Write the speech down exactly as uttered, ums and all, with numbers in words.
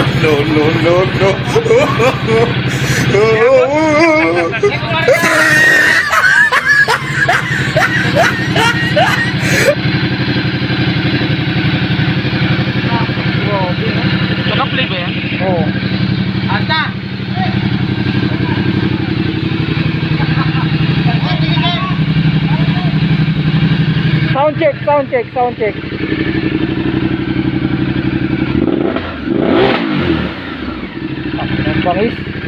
no, no, no, no. Naka-play ba yan? Oo. Ata! Sound check, sound check, sound check. Ah, ang bangis.